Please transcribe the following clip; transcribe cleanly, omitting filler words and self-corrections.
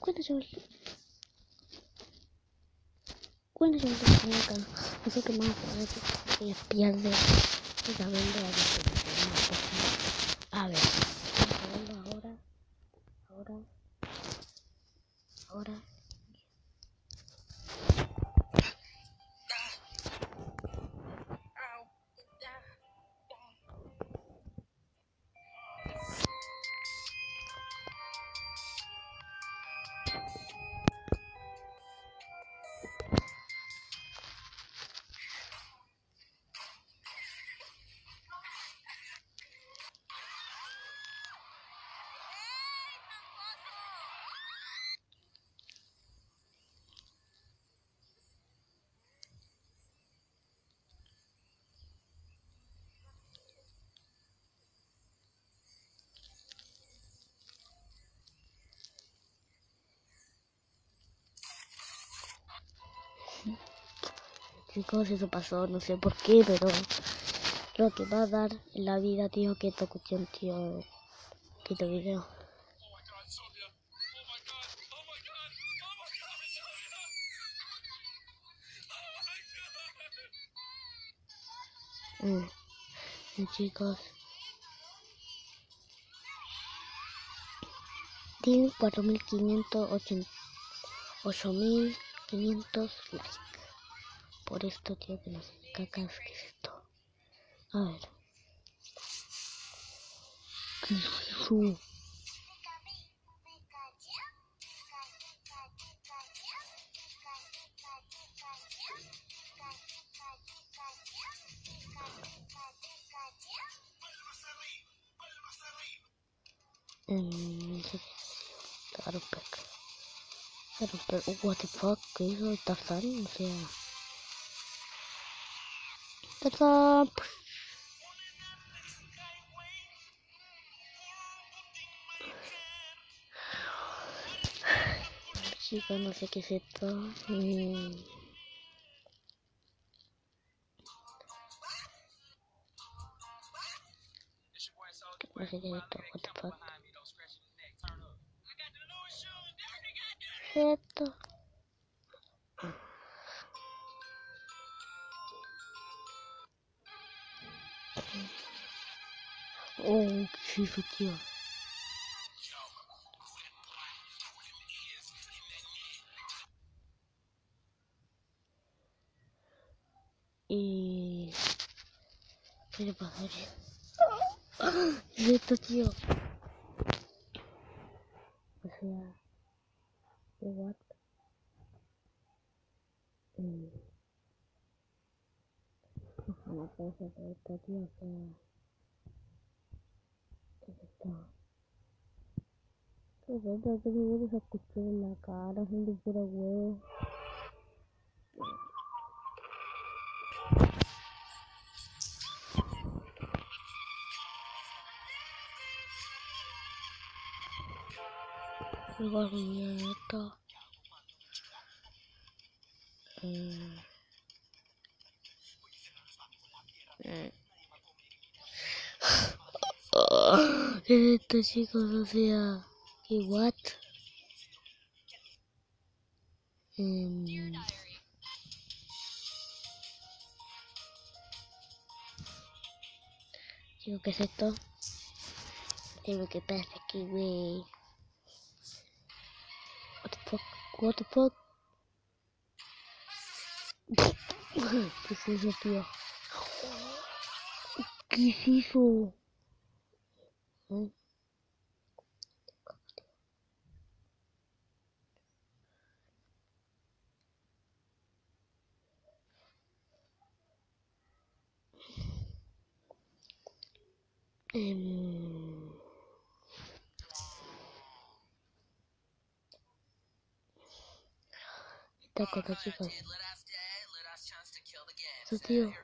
¿Cuándo se va a acá? No sé qué más que pierde y también de la a ver, ahora. Chicos, eso pasó, no sé por qué, pero lo que va a dar en la vida, tío, que esta cuestión, tío, quito video. Chicos, tiene 8.500 likes. Por esto, tío, que no sé, cacas, ¿qué es esto? A ver. ¿Qué es eso? No sé qué es. What the fuck, ¿qué hizo el Tarzán? O sea... Tarzán... Chicos, no sé qué es esto. No sé qué es esto, what the fuck. ¿Qué es esto? Oh, qué hizo, tío. Y... ¿qué le pasa? ¿Qué es esto, tío? O sea... what? No puedo hacer esto, tío, o sea... ¿qué es esto? ¿Qué es esto? ¿Qué seguro se escuchó en la cara? Gente pura huevo. Igual con esto. ¿Qué es esto, chicos? O sea... ¿qué what? Digo, ¿qué es esto? Digo, ¿qué pasa aquí, güey? What the fuck? What the fuck? ¿Qué es eso, tío? ¿Qué es eso? Esta cosa, chicos. Eso, tío.